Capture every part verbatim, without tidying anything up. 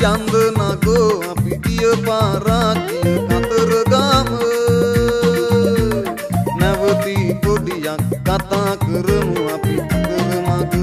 යන්ද නගෝ අපි ගිය පාරාකිය කතරගම නැවති පොඩියක් කතා කරමු අපි කරමග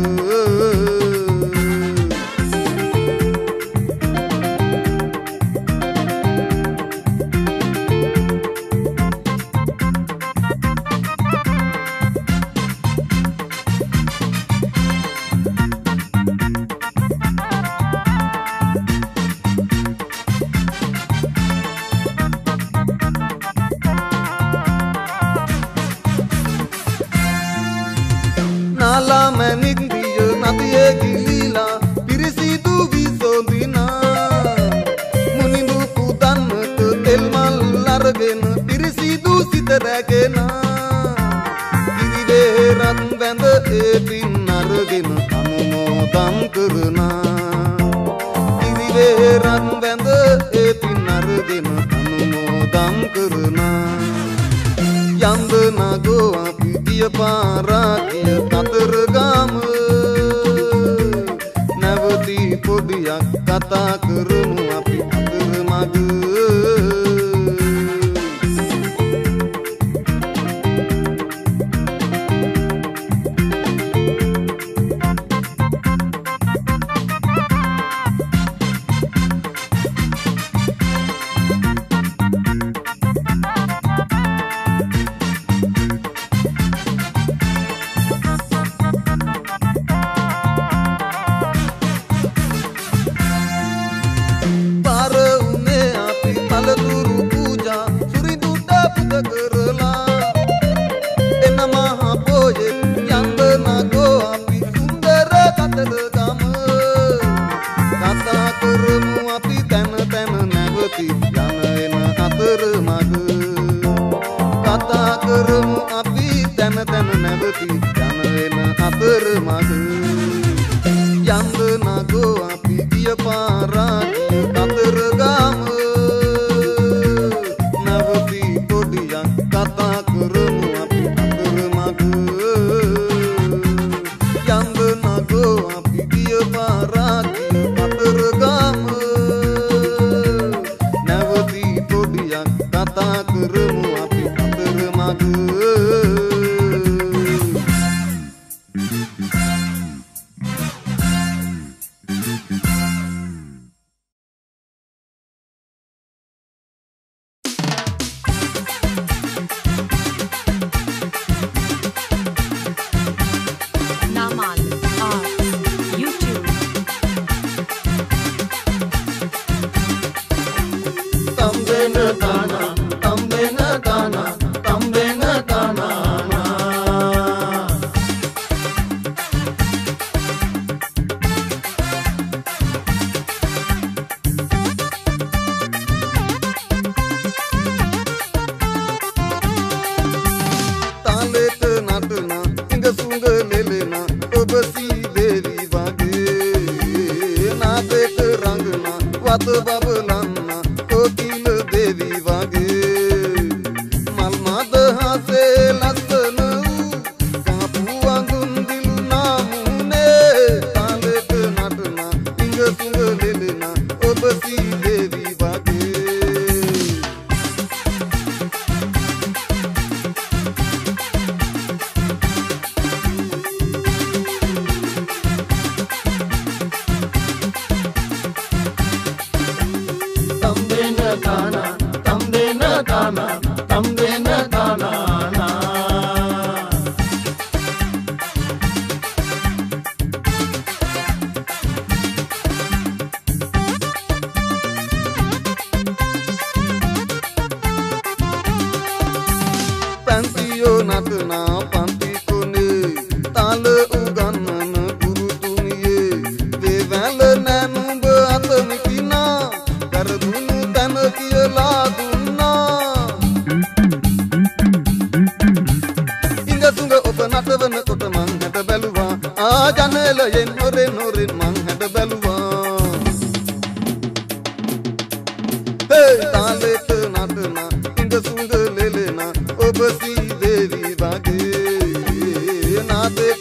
Nala manik diyo nadiye gilila pirisidu visodina munindu pudan te telmal largen pirisidu sitaragena irive ran band e pin nargen anumodam karna irive ran band e pin nargen anumodam karna yand nago api diya parakiya katargam නැවති පොඩියක් කතා කරමු අපි අතරමග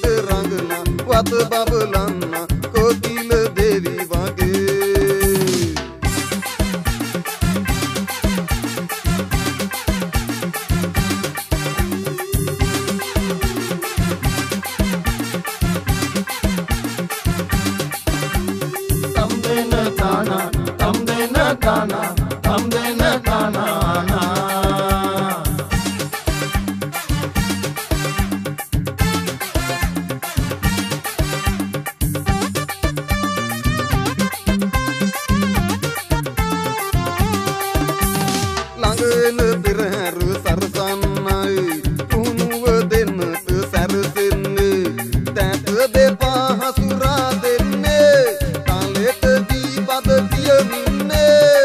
Wat babelanna kokil devi wage Kana, Amdena Kana. Langena piraru sarsanai, unuව දෙන්නට සැරසෙන්නේ, තැත දෙපා හසුරා දෙන්නේ, කාලෙට දීපද කියමින්නේ.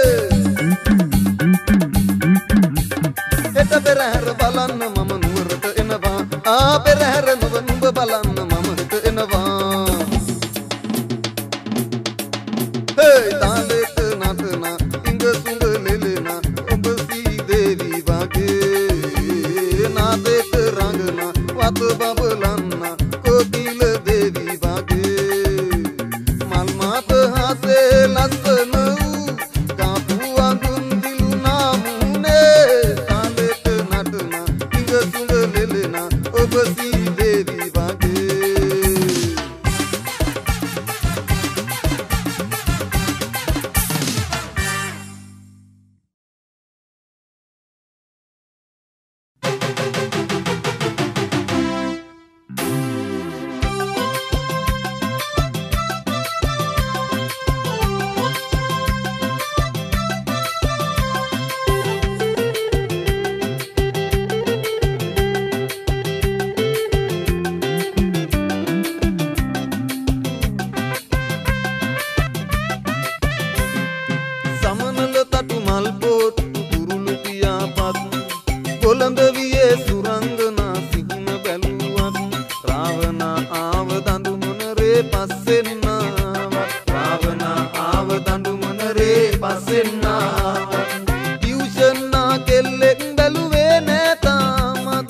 හෙට පෙරහැර බලන්න මම නුවරට එනවා, ආ පෙරහැර නුඹ නුඹ බලන්න මම හෙට එනවා. හේ තාලෙට නටන ඉඟ සුඟ ලෙලෙන ඔබ සී දේවි වගේ, නාදෙට රඟන වත බබලන්න කොකිල දේවි වගේ, මල් මාත හසේ ලස්සන වූ කාපු අඳුන් දිලුනා මුනේ, තාලෙට නටන ඉඟ සුඟ ලෙලෙන ඔබ සී දේවි වගේ. සමනල තටු මල් පොත් කුරුළු පියාපත්, කොළඹ වියේ සුරංගනා සිහින බැලුවත්, රාවණා ආව දඬු මොනරේ පස්සෙන්නාවත්, රාවණා ආව දඬු මොනරේ පස්සෙන්නාවත්, ටියුෂන් ආ කෙල්ලෙක් බැලුවේ නෑ තාමත්.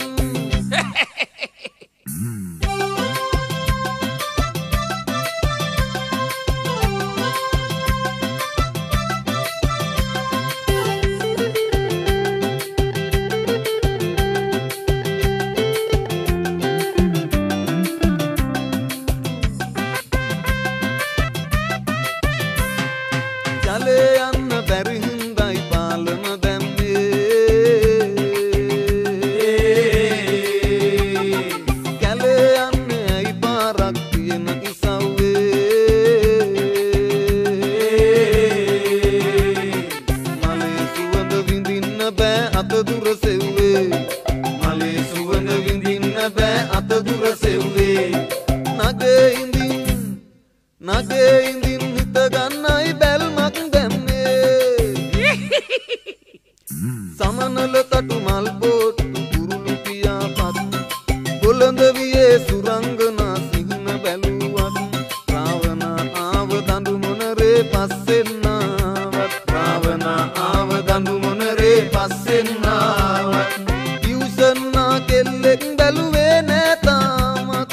ජලේ යන්න බැරි හින්දයි පාලම දැම්මේ, කැලේ යන්න ඇයි පාරක් තියෙන ඉසව්වේ, මලේ සුවඳ විඳින්න බෑ අත දුර සෙව්වේ, මලේ සුවඳ විඳින්න බෑ අත දුර සෙව්වේ, නගේ ඉඳින් නගේ ඉඳින් හිත ගන්නයි බැල්මක් දැම්මේ. සමනල තටු මල් පොත් කුරුළු පියාපත්, කොළඹ වියේ සුරංගනා සිහින බැලුවත්, රාවණා ආව දඬු මොනරේ පස්සෙන්නාවත්, රාවණා ආව දඬු මොනරේ පස්සෙන්නාවත්, ටියුෂන් ආ කෙල්ලෙක් බැලුවේ නෑ තාමත්.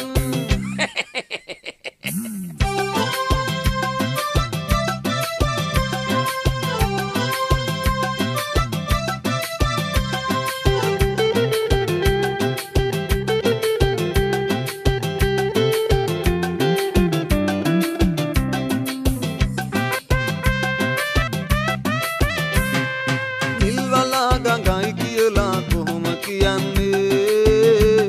නිල්වලා ගඟයි කියලා කොහොම කියන්නේ,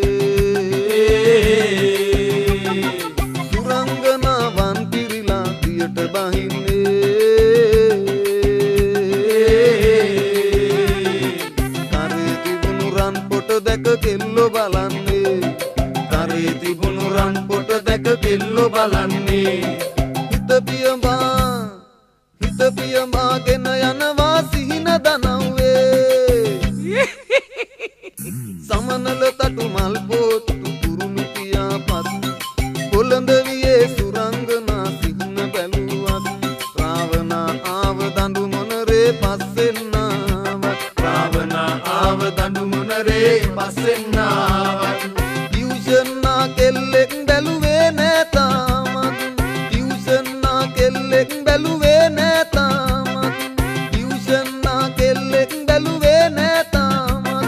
සුරංගනාවන් පිරිලා දියට බහින්නේ, කරේ තිබුණු රන් පොට දැක කෙල්ලෝ බලන්නේ, කරේ තිබුණු රන් පොට දැක කෙල්ලෝ බලන්නේ, හිත පියඹා හිත පියඹාගෙන යනවා සිහින දනව්වේ. සමනල තටු මල් පොත් කුරුළු පියාපත්, කොළඹ වියේ සුරංගනා සිහින බැලුවත්, රාවණා ආව දඬු මොනරේ පස්සෙන්නාවත්, රාවණා ආව දඬු මොනරේ පස්සෙන්නාවත්, ටියුෂන් ආ කෙල්ලෙක් බැලුවේ නෑ තාමත්, ටියුෂන් ආ කෙල්ලෙක් බැලුවේ නෑ තාමත්, ටියුෂන් ආ කෙල්ලෙක් බැලුවේ නෑ තාමත්.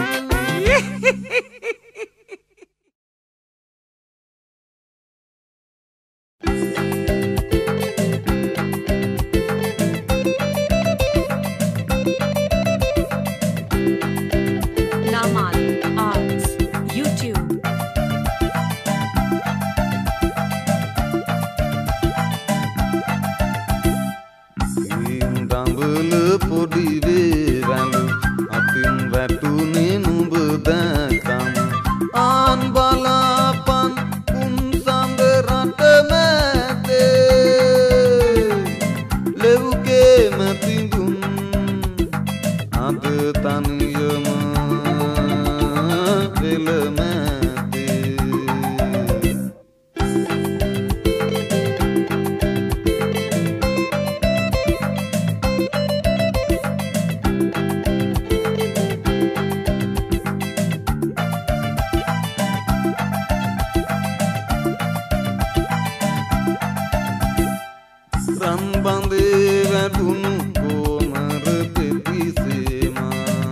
රන් බඳේ වැටුණු කොමර පෙතිසේමා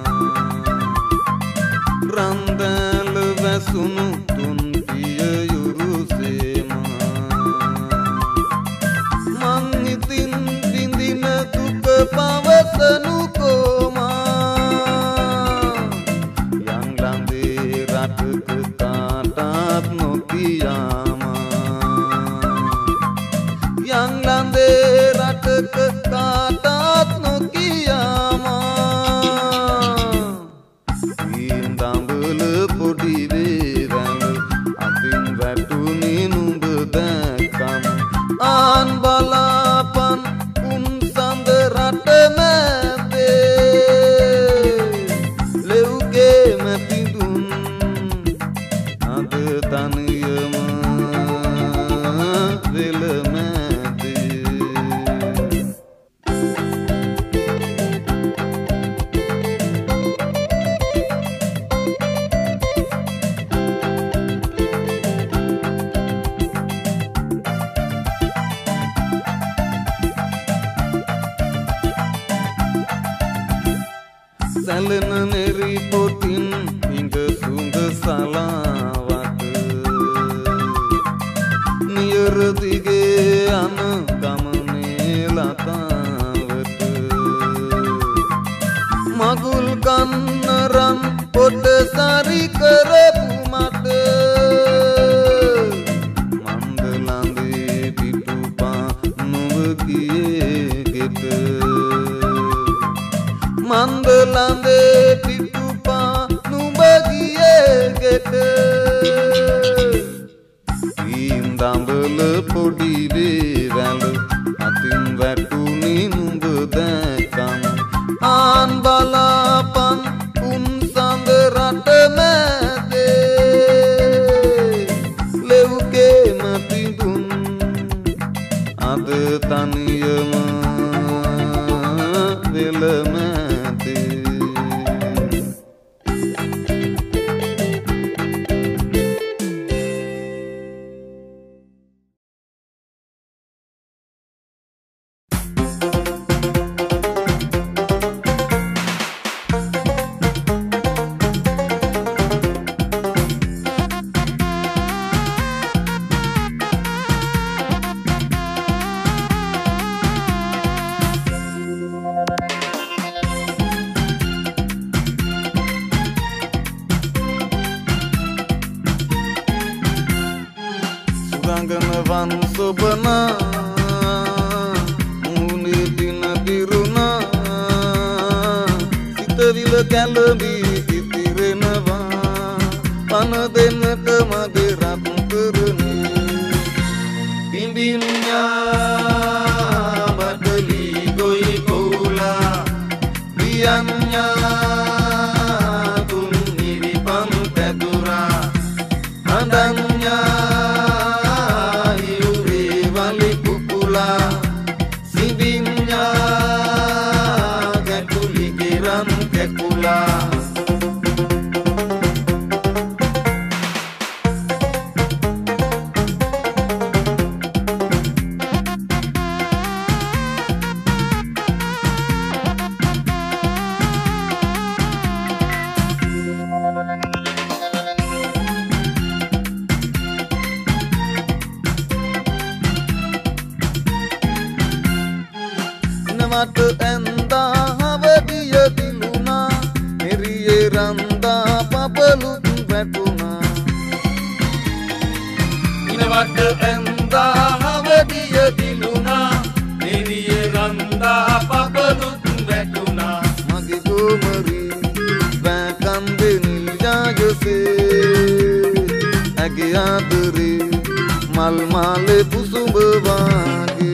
රන් දැල වැසුණු තුන් පිය යුරුසේමා මං ඉතින් බින්දින දුක පවසනු කොමා යන් ලන්දේ රටක කාටත් නොකියාමා යන් ලන්දේ රටක කාටත් නොකියාමා සීන් දඹල පොඩි වේරැඳ අතින් වැටුනේ නුඹ දැක්කම ආන් බලාපන් උන් සඳ රට මැදේ ලෙව්ගේ මැතිදුන් අද තනියම වෙල සැලෙන නෙරි පොටින් ඉඟ සුඟ සලාවට නියර දිගේ යන ගමනේ ලතාවට මගුල් කන්න රන් පොට සරි කරපු මට මන්දලන්දේ පිටුපා නුඹ ගියේ ගෙට මන්දලන්දේ පිටුපා නුඹ ගියේ ගෙට සීන් දඹල පොඩි වේරැඳ අතින් වැටුනේ නුඹ දැක්කම ආන් බලාපන් උන් සඳ රට මැදේ ලෙව්ගේ මැතිදුන් අද තනියම වෙල රංගනවන් සොබනා මුනේ දින දිරුණා සිතවිල කැළඹී ඉතිරෙනවා පන දෙන්නට මගේ රත් කරනේ පිඹින්ඥා බඩලි ගොයි කෝලා පියන්ඥා තුන් නිරිපන් පැදුරා හඳන්ඥා මට ඇන්දා හවදිය දිලුණා මෙරියේ රන්දා පබලුත් වැටුණා ඉනවට ඇන්දා හවදිය දිලුණා මෙරියේ රන්දා පබලුත් වැටුණා මගේ ගෝමරි වැකන්දේ නිල්ජාජසේ ඇගේ ආදරේ මල් මාලේ පුසුඹ වාගේ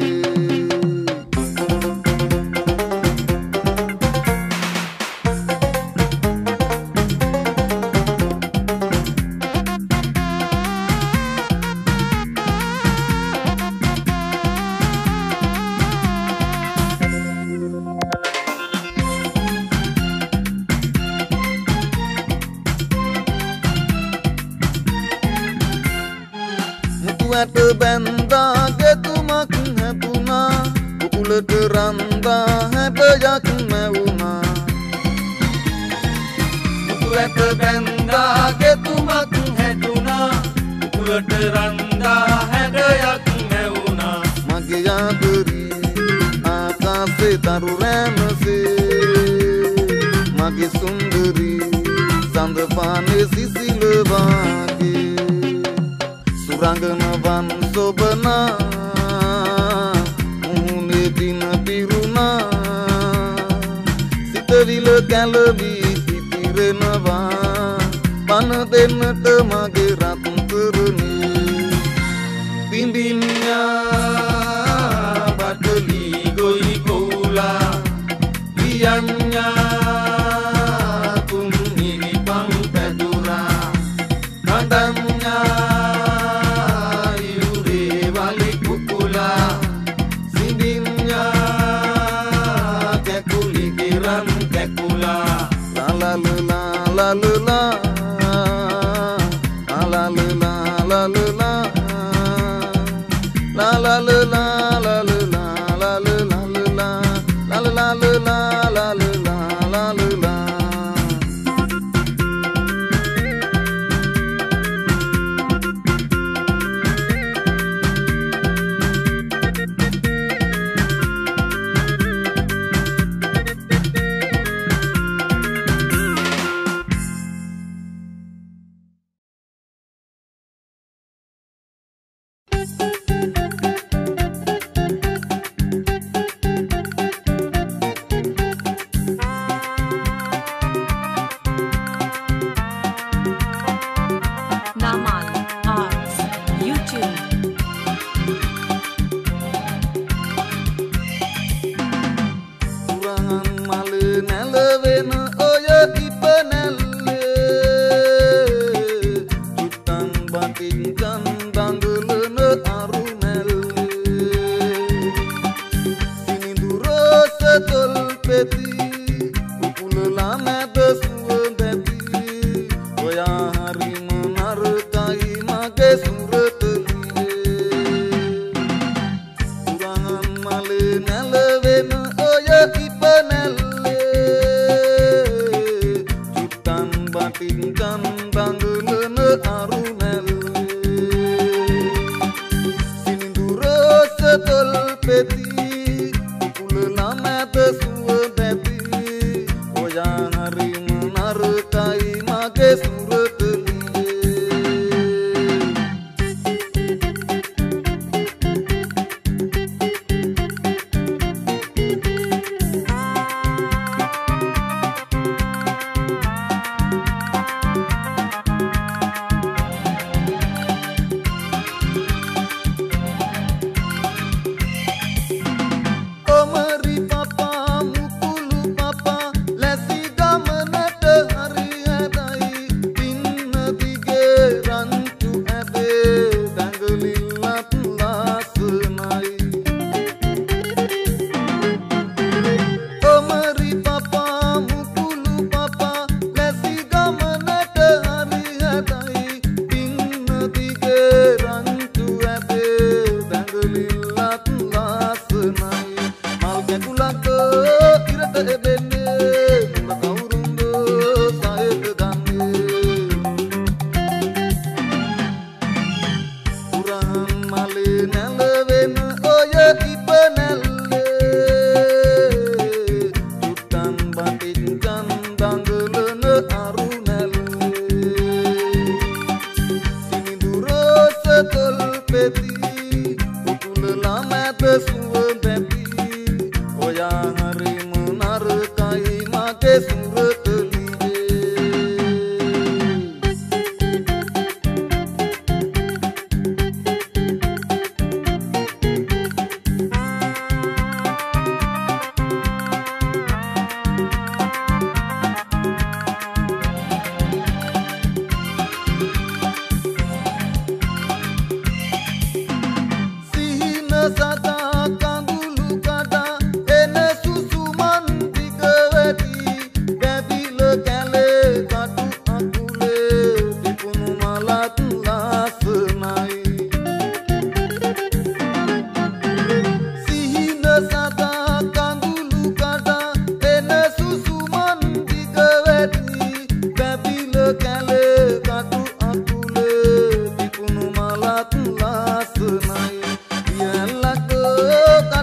වැට බැන්දා ගෙතුමක් හැදුනා උකුලට රන්දා හැබයක් මැවුනා මුතු ඇට බැන්දා ගෙතුමක් හැදුනා උකුලට රන්දා හැඩයක් මැවුනා මගේ ආදරී ආකාසේ තරු රැමසේ මගේ සුන්දරී සඳ පානේ සිසිල වාගේ සුරංගන වන් සොබනා මුහුණේ දින පිරුණා සිතවිල කැළවී ඉතිරෙනවා පන දෙන්නට මගේ රත් කරනේ පිඹින්නා බඩලි ගොයි කෝලා වියන්නා තුන් නිරිපන් පැදුරා කඩන්නා යුරේ වලි කුකුලා සිඳින්නා කැකුලි කිරන් කැකුලා ලා ලා ලා ලා ලා ලා La la la la la la la la la la la la la la la la la la la la Sada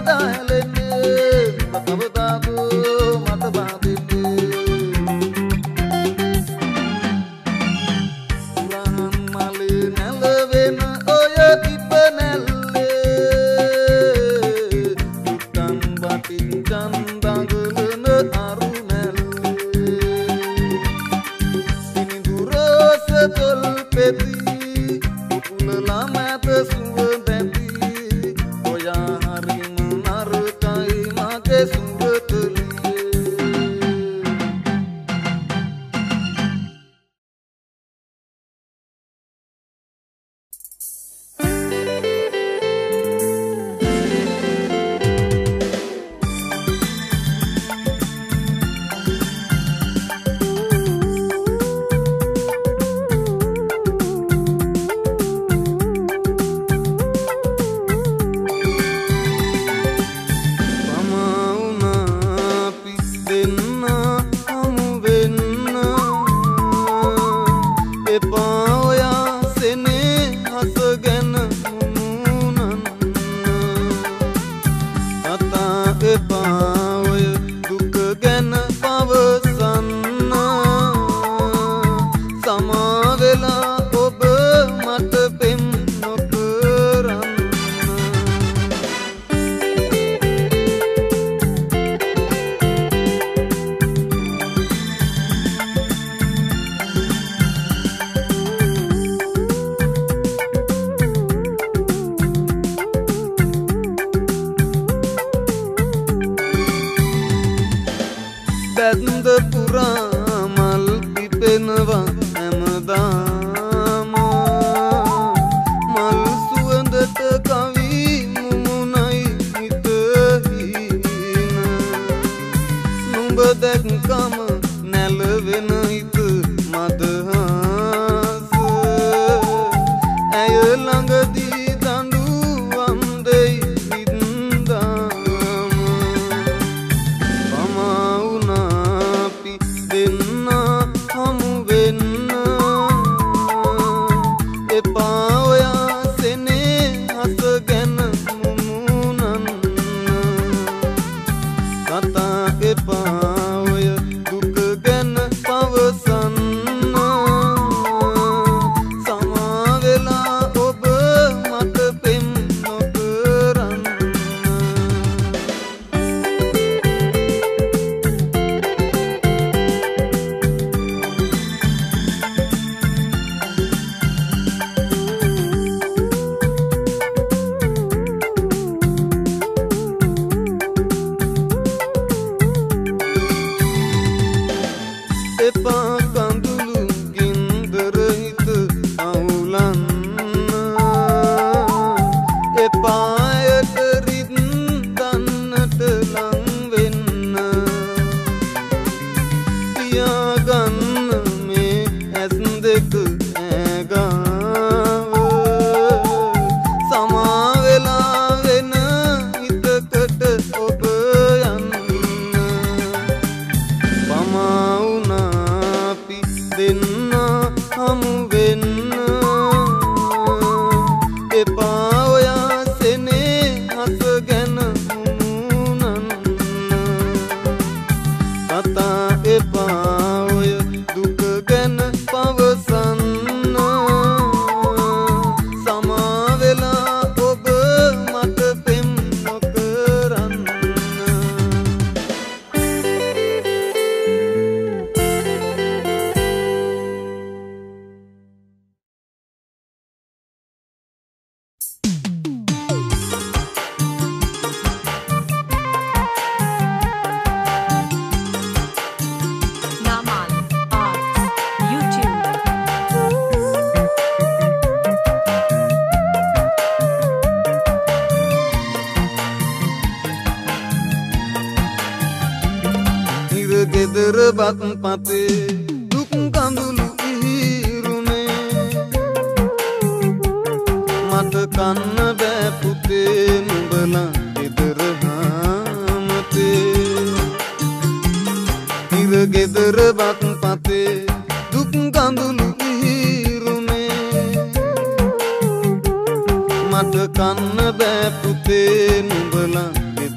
මට කන්න බෑ පුතේ නුඹලා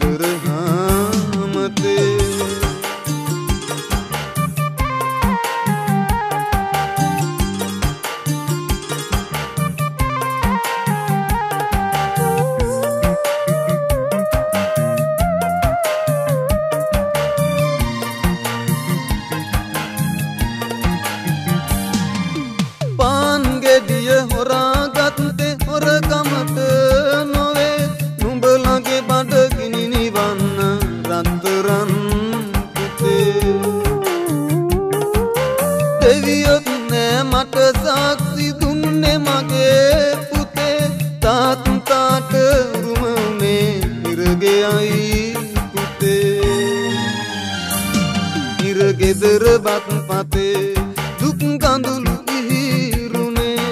ගෙදර බත් පතේ දුක් කඳුළු ඉහිරුනේ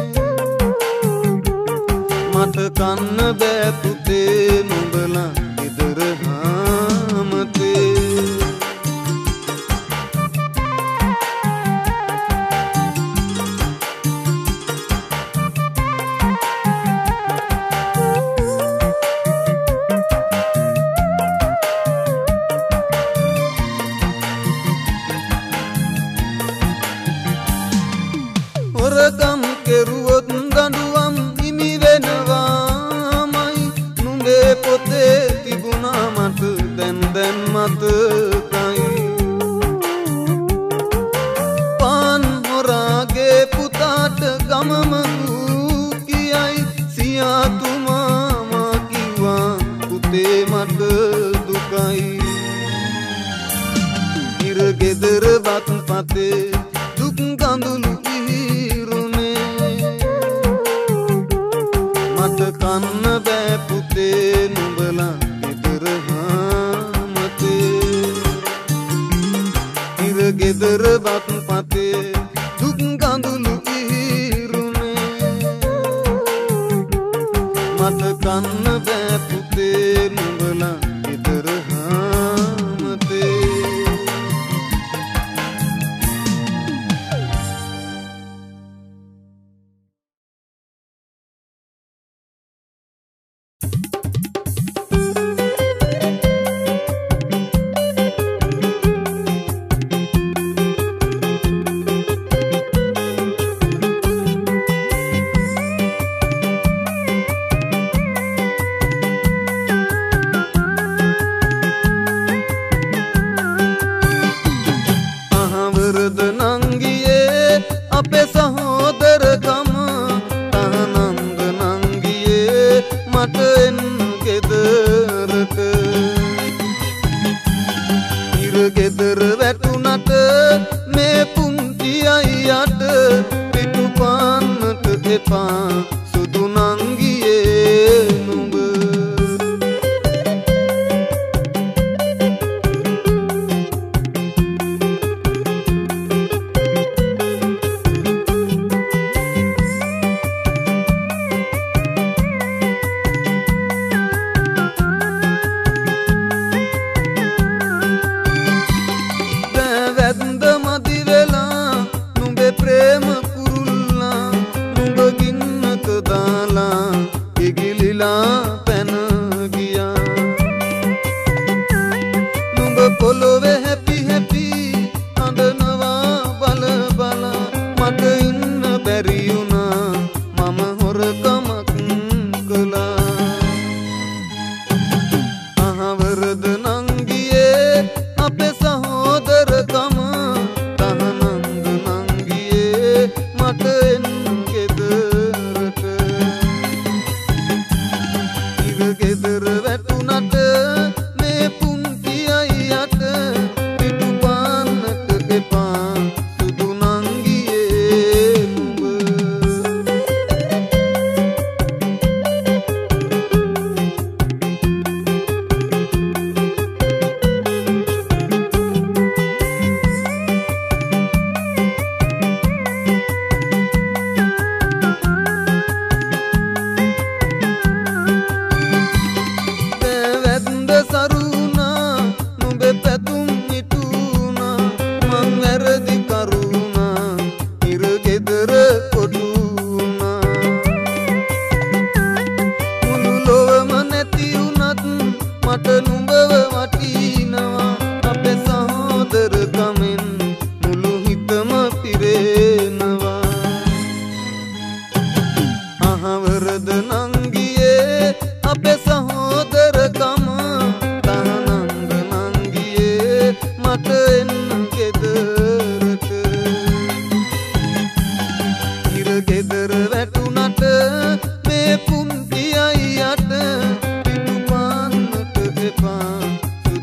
මට කන්න බෑ පුතේ නුඹලා ගෙදර හාමතේ හොරකම් කෙරුවොත් දඬුවම් හිමි වෙනවාමයි නුඹේ පොතේ තිබුණා මට දැන් දැන් මතකයි පාන් හොරාගේ පුතාට ගමම කියයි සියාතුමා මා කිව්වා පුතේ මට දුකයි ඉර ගෙදර බත් පතේ දුක් කඳුළු කන්න බෑ පුතේ නුඹලා ගෙදර හාමතේ ඉර ගෙදර බත් පතේ දුක් කඳුළු ඉහිරුනේ මට කන්න බෑ පුතේ නුඹලා ගෙදර හාමතේ ගෙදර වැටුනට මේ පුංචි අයියට පිටු පාන්නට එපා සුදු නංගියේ නුඹ පොළොවේ හැපි හැපි අඬනවා බල බල මට ඉන්න බැරි වුණා මම හොරකමක් කළා අහවරද නංගියේ අපේ සහෝදරකම තහනන්ද නංගියේ මට එන්න ගෙදරට ඉර ගෙදර වැටුනට මේ පුංචි අයියට පිටු පාන්නට එපා සුදු නංගියේ නුඹ වැද්ද සරුණා නුඹේ පැතුම් හිටුණා මං වැරදි කරුණා ඉර ගෙදර කොටුණා මුළු ලොවම නැති වුණත් මට නුඹව වටිනවා අපේ සහෝදරකමෙන් මුළු හිතම පිරෙනවා අහවරද නංගියේ අපේ සහෝදරකම තහනන්ද නංගියේ මට එන්න ගෙදරට ඉර ගෙදර වැටුනට මේ පුංචි අයියට පිටු පාන්නට එපා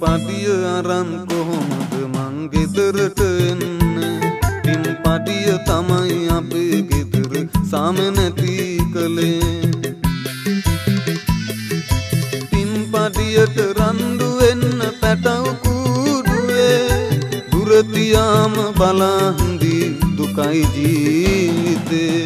පඩිය අරන් කොහොමද මං ගෙදරට එන්නේ පින් පඩිය තමයි අපේ ගෙදර සාම නැති කලේ පින් පඩියට රණ්ඩු වෙන්න පැටව කූඩුවේ දුර තියාම බලන්දි දුකයි ජීවිතේ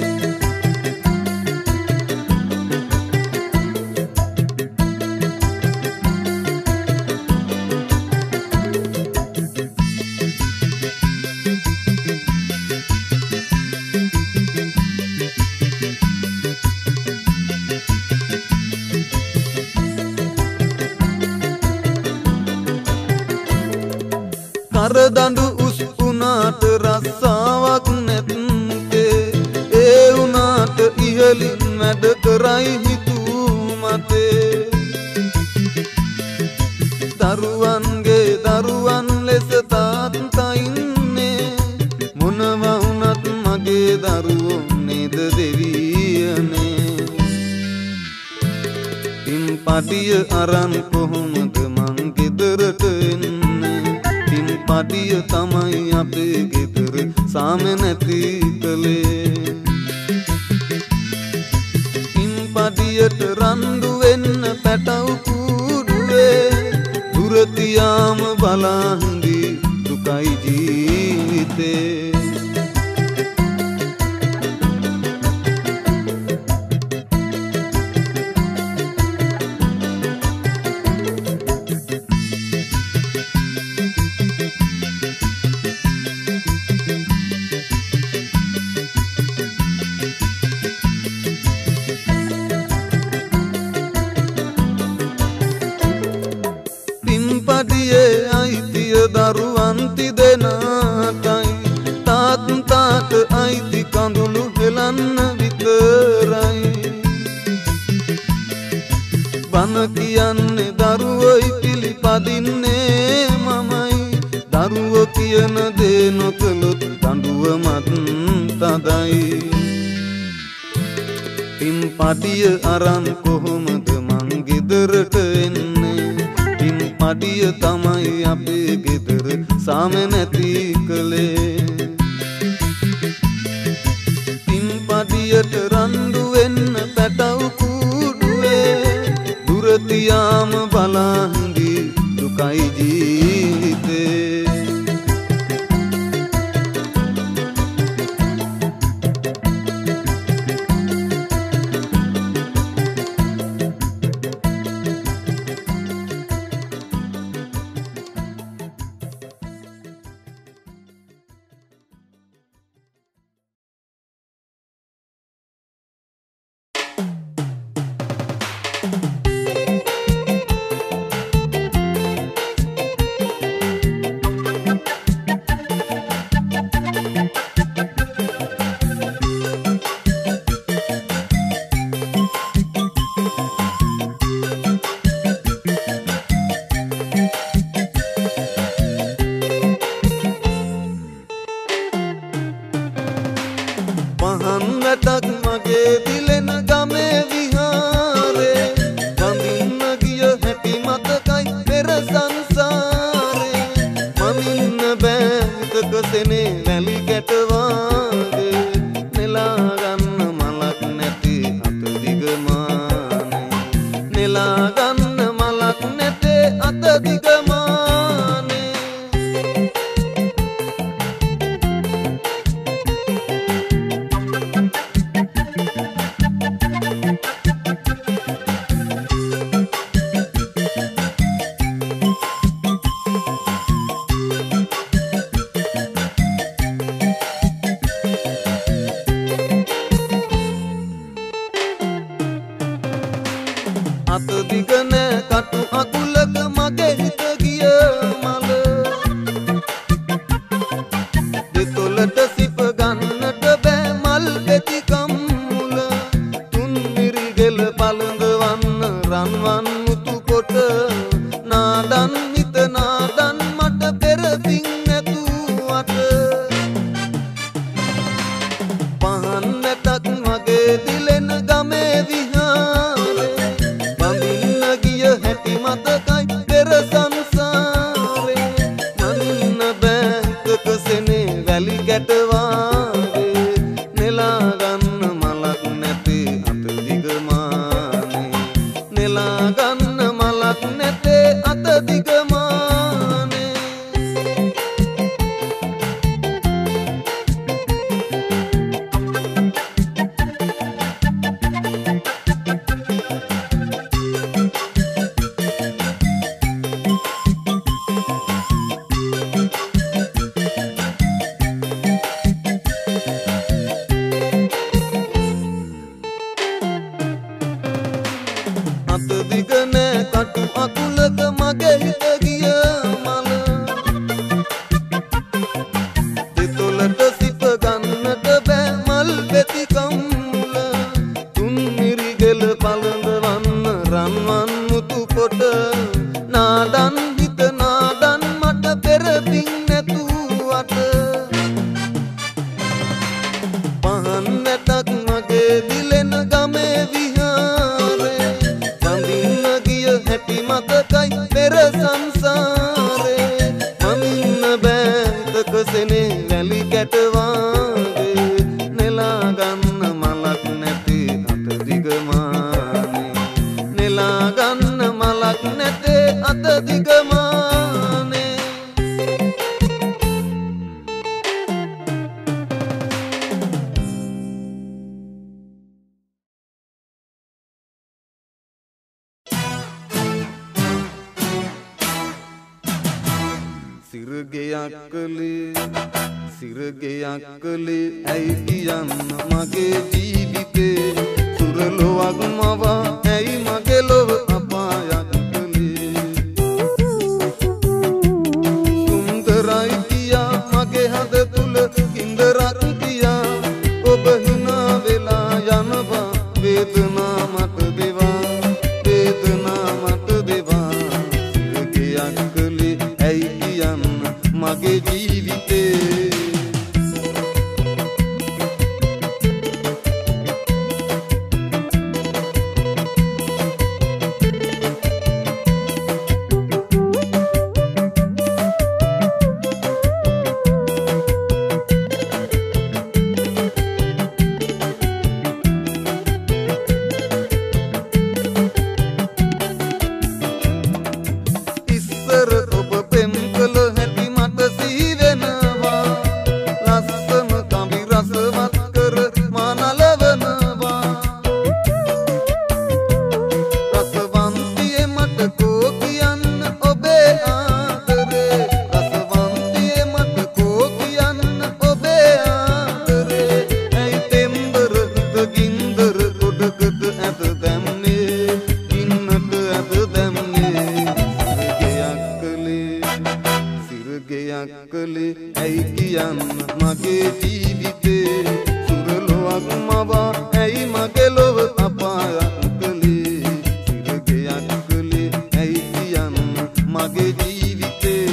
කරදඬු උස් උනාට රස්සාවක් නැත්තේ ඒ උනාට ඉහලින් වැඩ කරයි හිතූ මතේ දරුවන්ගේ දරුවන් ලෙස තාත්තා ඉන්නේ මොනවා වුණත් මගේ දරුවෝ නේද දෙවියනේ පින් පඩිය අරන් කොහොමද මං ගෙදරට එන්නේ පඩිය තමයි අපේ ගෙදර සාම නැති කලේ පින් පඩියට රණ්ඩු වෙන්න පැටව කූඩුවේ දුර තියාම බලන්දි දුකයි ජීවිතේ පඩියේ අයිතිය දරුවන් තිදෙනාටයි තාත්තාට අයිති කඳුළු හෙලන්න විතරයි බන කියන්නේ දරුවොයි පිළිපදින්නේ මමයි දරුවෝ කියන දේ නොකළොත් දඬුවමත් තදයි පින් පඩිය අරන් කොහොමද මං ගෙදරට එන්නේ පඩිය තමයි අපේ ගෙදර සාම නැති කලේ පින් පඩියට රණ්ඩු වෙන්න පැටව කූඩුවේ දුර තියාම බලන්දි දුකයි ජීවිතේ පහන් මගේ දිලෙන ගමේ විහාරේ වඳින්න ගිය හැටි මතකයි පෙර සංසාරේ මමින්න බෑ හිතක සෙනේ වැලි කැට වාගේ නෙලා ගන්න මලක් නැති අත දිග මානේ නෙලා ගන්න මලක් නැති අත දිග මානේ අත දිග නෑ කටු අකුලක මගේ හිත මගේ හිත ගිය මල දෙතොලට සිප ගන්නට බෑ මල් පෙති කම්මුල තුන් මිරිගෙල පළඳවන්න රන්වන් මුතු කොට නාඩන් හිත නාඩන් මට පෙරපින් නැතුවට පහන් නැටක් මගේ දිලෙන ගමේ විහාරේ චඳින්න ගිය හැටි මතකයි පෙර සංසාරේ මමින්න බෑතක සෙනේ වැලි කැට වාගේ නෙලා ගන්න මලක් නැති අත දිගමානේ නෙලා ගන්න මලක් නැති අත දිගමානේ සිරගෙයක් කලේ සිරගෙයක් කලේ ඇයි කියන්න මගේ ජීවිතේ සුරලොවක් මවා ඇයි මගේ ලොව අපායක් කලේ සුන්දරයි කියා මගේ හද තුල කින්දරක් කියා ඔබ හිනා වෙලා යනවා වේදනා මට දෙවා වේදනා මට දෙවා සිරගෙයක් කලේ ඇයි කියන්න මගේ ජීවිතේ ඉස්සර ඔබ පෙම් කළ හැටි මට සිහි වෙනවා ලස්සන කඹි රසවත් කර මා නලවනවා රසවන්තියේ මට කෝ කියන්න ඔබේ ආදරේ රසවන්තියේ මට කෝ කියන්න ඔබේ ආදරේ ඇයි තෙම්බර හිත ගින්දර ගොඩකට ඇද දැම්නේ ගින්නට ඇද දැම්නේ සිරගෙයක් කලේ ඇයි කියන්න මගේ ජීවිතේ සුරලොවක් මවා ඇයි මගේ ලොව අපායක් කලේ සිරගෙයක් කලේ ඇයි කියන්න මගේ ජීවිතේ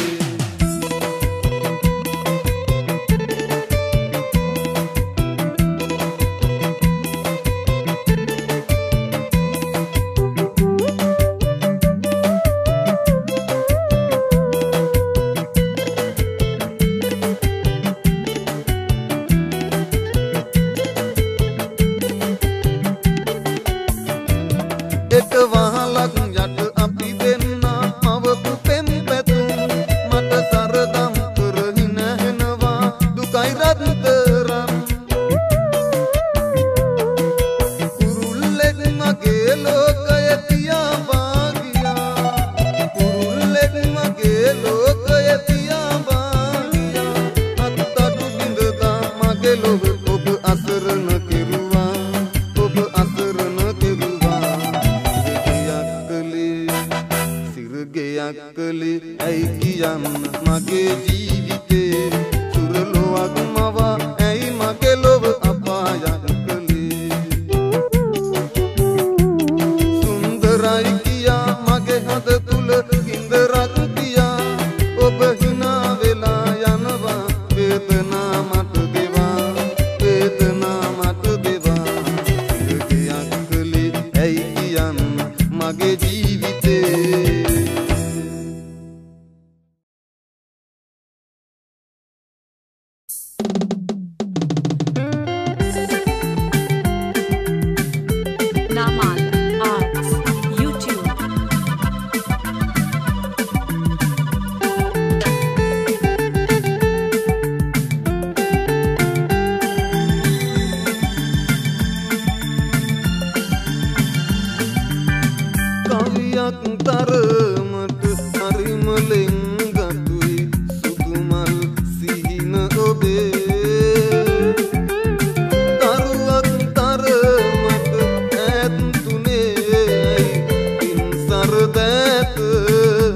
එක වහලක් යට අපි දෙන්නා මවපු පෙම් පැතුම් මට සරදම් කරහි නැහෙනවා දුකයි රත්තරන් කුරුල්ලෙක් මගේ ලෝකය පියාඹා ගියා කුරුල්ලෙක් මගේ ලෝකය පියාඹා ගියා අත්තටු බිඳදා මගේ ලොව ඔබ අසරණ කෙරුවා ඔබ අසරණ කෙරුවා සිරගෙයක් කලේ ඇයි කියන්න මගේ ජීවිතේ සුරලොවක් මවා ඇයි මගේ ලොව අපායක් කලේ සුන්දරයි කියා මගේ හද තුල කින්දරක් කියා ඔබ හිනා වෙලා යනවා වේදනා මට දෙවා වේදනා මට දෙවා සිරගෙයක් කලේ ඇයි කියන්න මගේ ජීවිතේ Namal Arts YouTube කවියක් තරමට හරිම ලෙන්ගතුයි සුදුමල් සිහින ඔබේ තරුවක් තරමට ඈත් තුනේ පින්සර දැත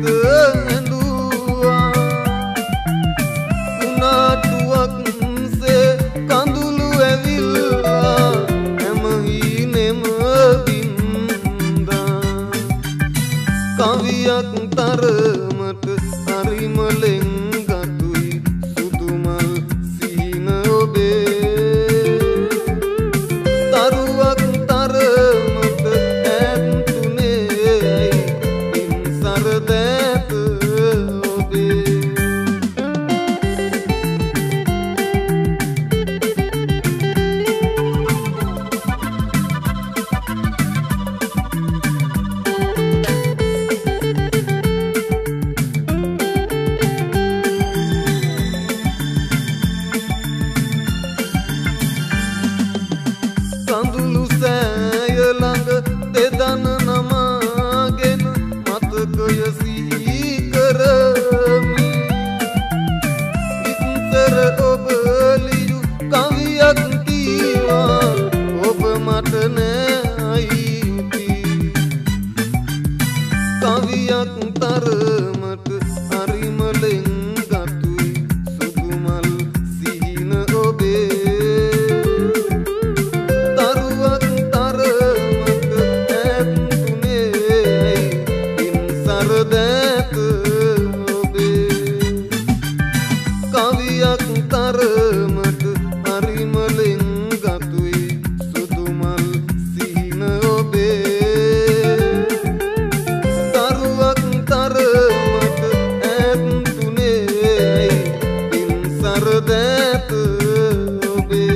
හිත ඇඳුවා උනාටුවක්සේ කඳුළු ඇවිල්ලා හැම හීනෙම බින්දා කවියක් තරමට හරිම ලෙන්ගතුයි සුදුමල් සිහින ඔබේ තරුවක් තරමට ඇත්තුනේ පින්සර දෑත ඔබේ කඳුළු සෑය ළඟ දෙදන නමාගෙන මතකය සිහි කරමි ඉස්සර ඔබ ලියු කවියක් කීවා ඔබ මට නෑ අයිති කවියක් තරමට හරිම ලෙන්ගතුයි සුදුමල් සිහින ඔබේ දෑත ඔබේ කවියක් තරමට හරිම ලෙන්ගතුයි සුදුමල් සිහින ඔබේ තරුවක් තරමට ඇත්තුනේ පින්සර දෑත ඔබේ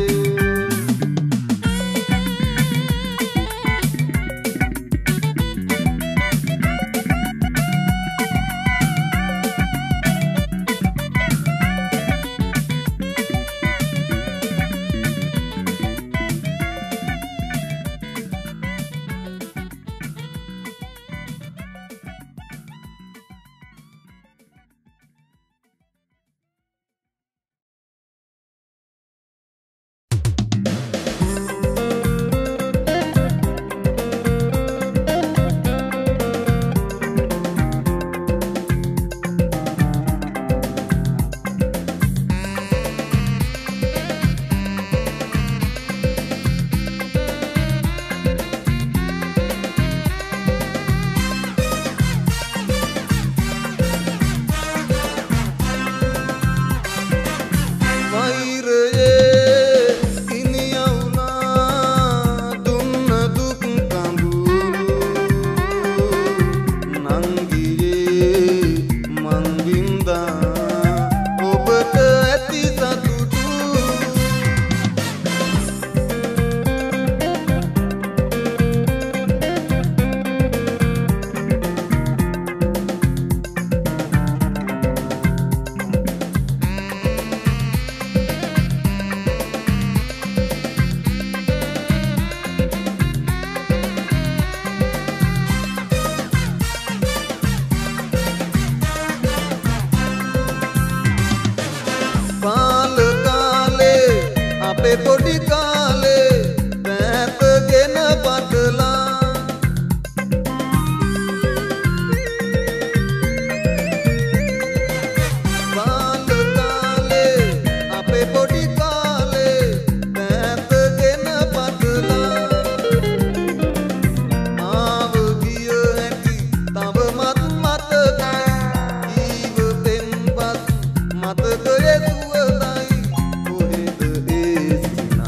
අපේ පොඩි කාලේ පැතගෙන පටලා බාල කාලේ අපේ පොඩි කාලේ පැතගෙන පටලා ආව ගිය ඇති තවමත් මතකයි ඊව පෙන්පත් මතකයේ සුවඳයි කොහෙද ඒ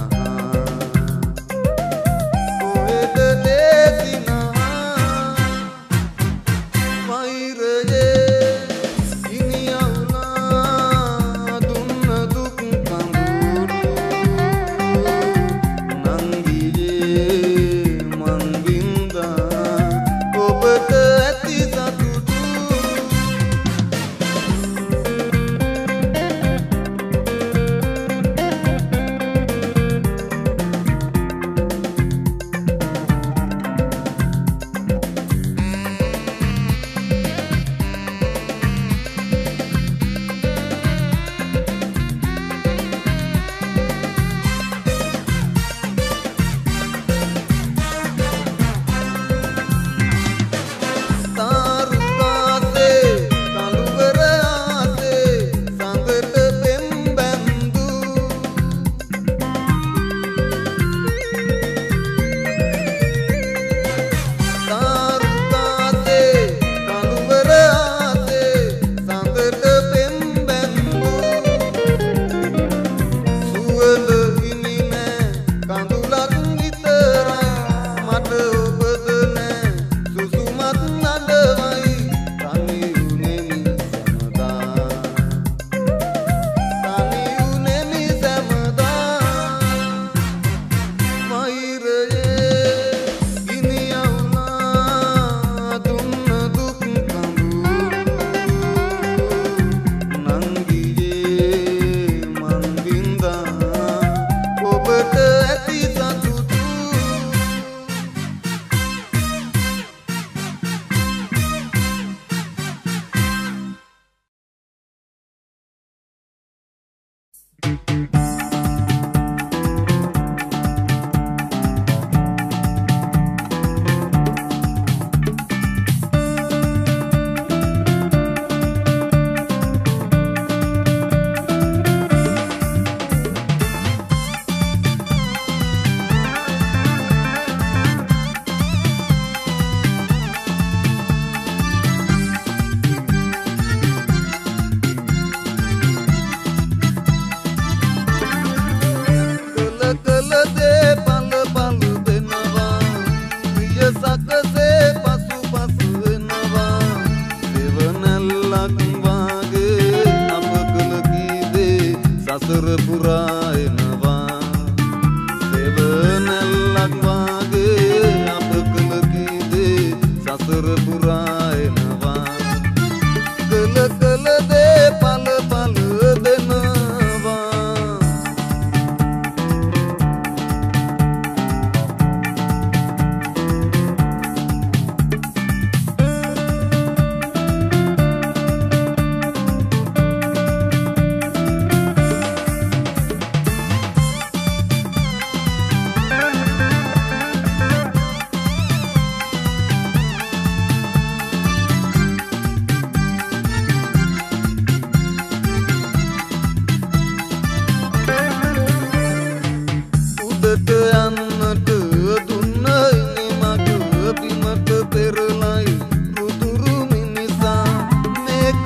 සසර පුරා එනවා කල කල දේ පල පල දෙනවා උඩට යන්නට දුන්න ඉනිමග බිමට පෙරලයි රුදුරු මිනිසා මේක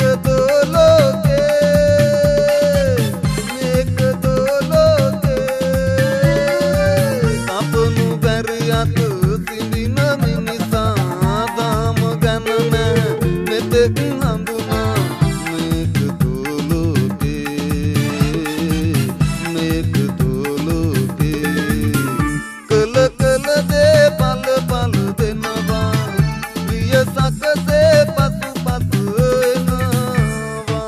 දොලෝකේ මේක දොලෝකේ කපනු බැරි අත සිඳින මිනිසා දාම ගැන නෑ මෙතෙක් හඳුනා මේක දොලෝකේ මේක කල කල දේ පල පල දෙනවා ප්‍රිය සකසේ පසු පසු එනවා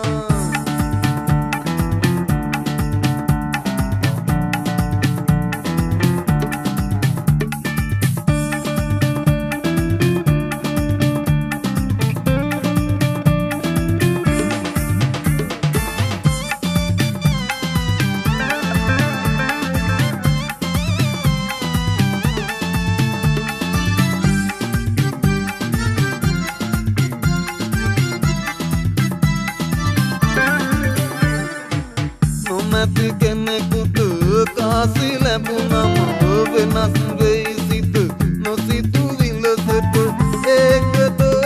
නොමැති කෙනෙකුට කාසි ලැබුණම වෙනස් වෙයි සිත නොසිතු විලසට ඒකදෝ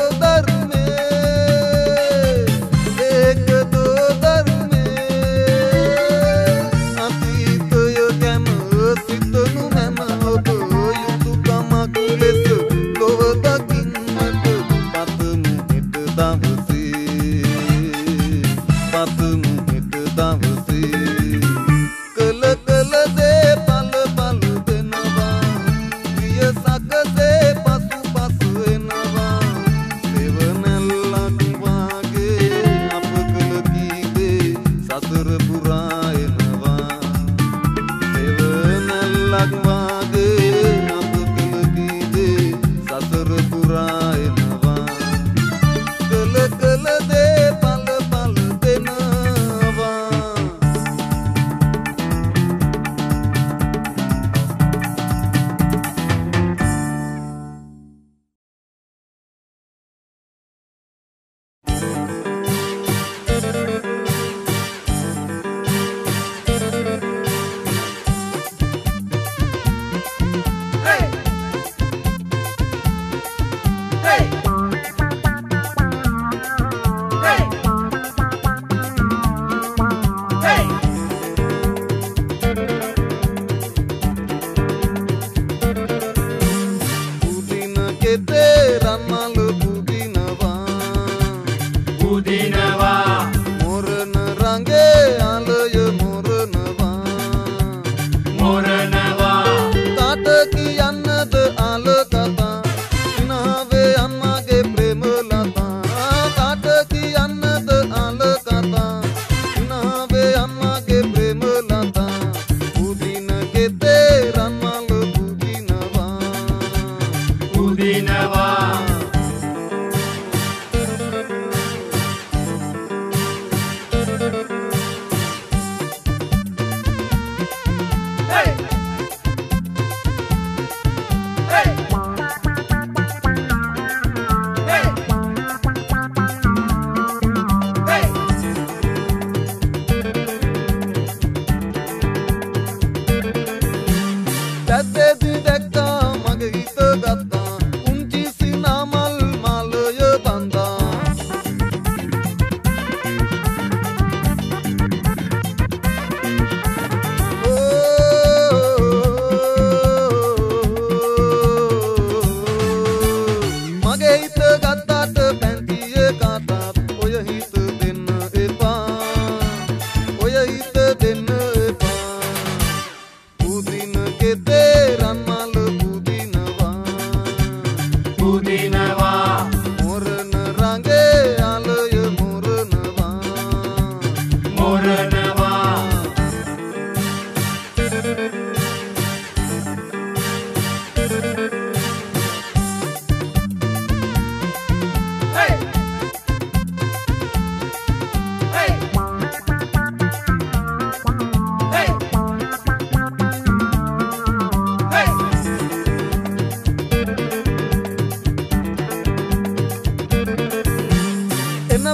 ධර්මේ ඒකදෝ ධර්මේ අතීතය ගැන සිතනු මැන ඔබ යුතුකමක් ලෙස ලොව දකින්නට පතමු හිට දවසේ පතමු හිට දවසේ කල කල දේ පල පල දෙනවා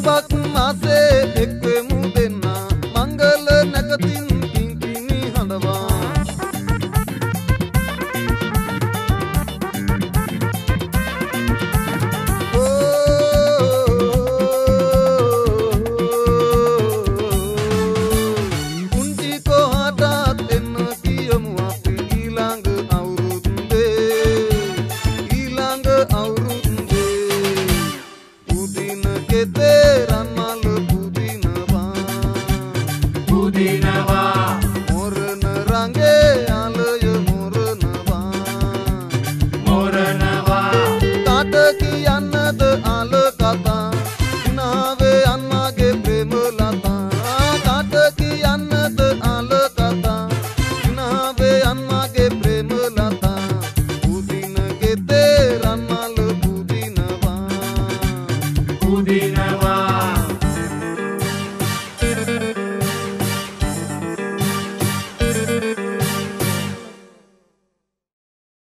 දහසක් මාසේ එක්වෙමු දෙන්නා මංගල නැකතින් කිංකිණි හඬවා que te